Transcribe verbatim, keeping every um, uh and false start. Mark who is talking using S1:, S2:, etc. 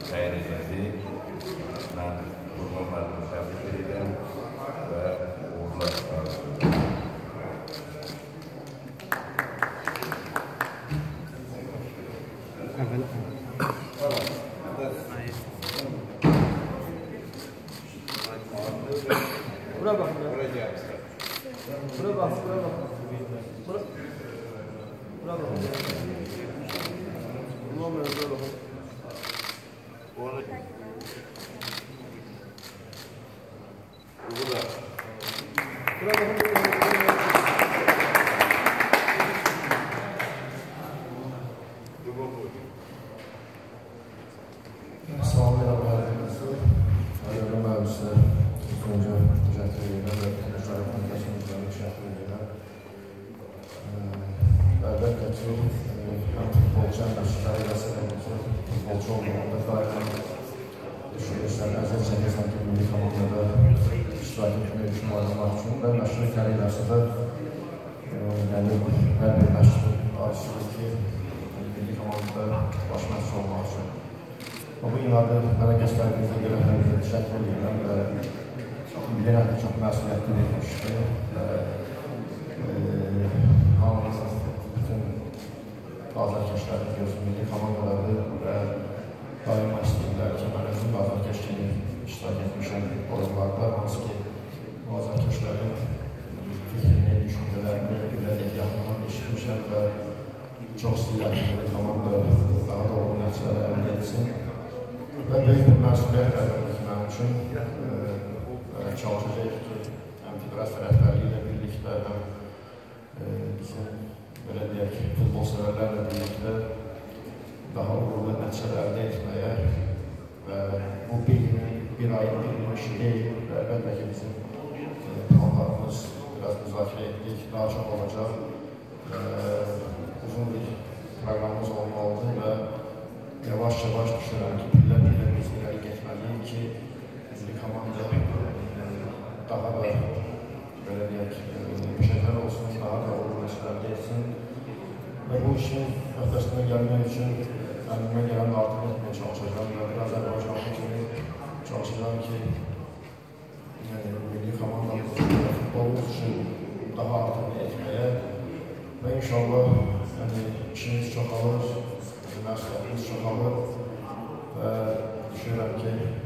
S1: xeyrinizi mən qurbanlarını təbrik edirəm və uğurlar çıxarıyorum.
S2: Bura bak, bura gel. Bura bak, bura bak. Bura, bura bak. Ulan ben bura bak. Orada. Burada. Bura bak.
S3: Salam verələriniz. Ayırım mövzusu önce təşəkkür edirəm və tələşlər konferansımızdan təşəkkür edirəm. Əlbəttə ki, həm futbolçu həm məşqlər eləsələr ki, futbolçu olmağında dairən düşünürsən, əzəl çəkirsən ki, milli komandada iştirak etmək üçün oynamaq üçün və məşqlər kariyerası da yəni hər bir məşqdir arzusudur ki, milli komandada baş məşq olmaq üçün. Bu inadı mənə göstərdiyinizə görə həmizə təşəkkür edirəm və bilirəm ki, çox məsuliyyətli bir işdir və hamımızın bütün azərkeşləri görsün, milli komandaları və daima istəyirlər ki, mən özüm azərkeş kimi iştirak etmişəm oyunlarda, hansı ki, bu azərkeşlərin fikrini, düşüncələrini biləcək yaxından eşitmişəm və çox istəyirəm ki, milli komanda daha doğru nəticələr əldə etsin. Və böyük bir məsuliyyət əlbəttə ki, mənim üçün çalışacaq ki, həm federasiya rəhbərliyi ilə birlikdə, həm bizim, belə deyək ki, futbol sevərlərlə birlikdə daha uğurlu nəticələr əldə etməyə və bu bir gün, bir ayın, bir gün işi deyil və əlbəttə ki, bizim planlarımız biraz müzakirə etdik, daha çox olacaq, uzun bir proqramımız olmalıdır və yavaş-yavaş düşünürəm ki, pillə-pillə biz irəli getməliyik ki, milli komanda daha da, belə deyək, müşəkəl olsun, daha da uğurlu nəticələr etsin və bu işin öhdəsindən gəlmək üçün əlimdən gələn artıq etməyə çalışacağım və biraz Azərbaycanlı kimi çalışacağım ki, milli komandamız futbolumuz üçün daha artıq etməyə və inşallah işimiz çoxalır, məsuliyyətimiz çoxalır və düşünürəm ki,